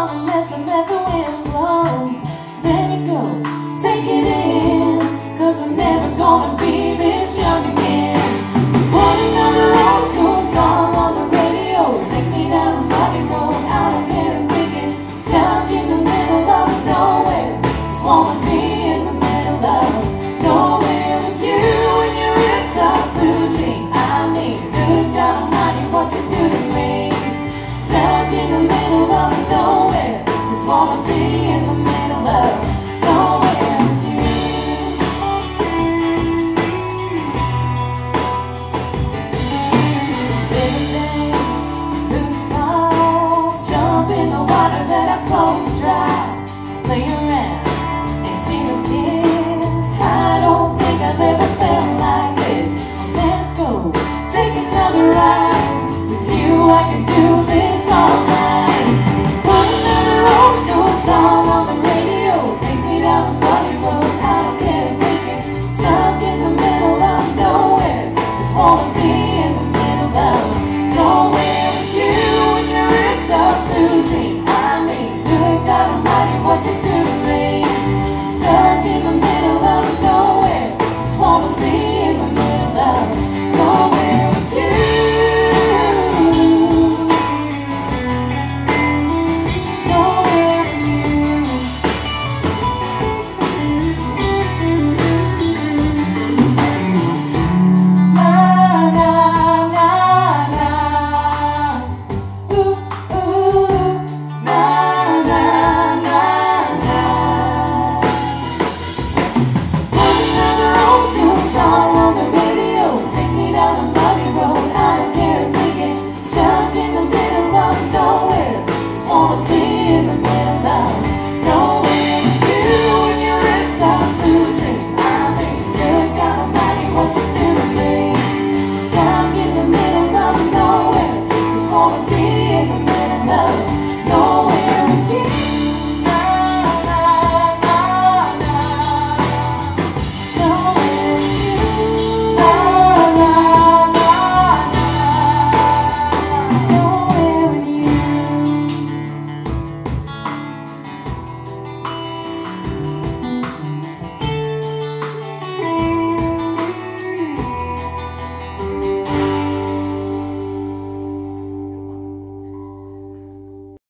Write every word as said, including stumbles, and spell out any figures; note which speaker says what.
Speaker 1: all the mess and let the wind blow. Let it go, take it in, cause we're never gonna be this young again. So put another old school song on the radio, take me down a muddy road, out of here thinking, stuck in the middle of nowhere. Just wanna be in the middle of nowhere with you and your ripped up blue jeans. I mean, good God Almighty, what you do to me? Stuck in the middle of nowhere, just wanna be in the middle of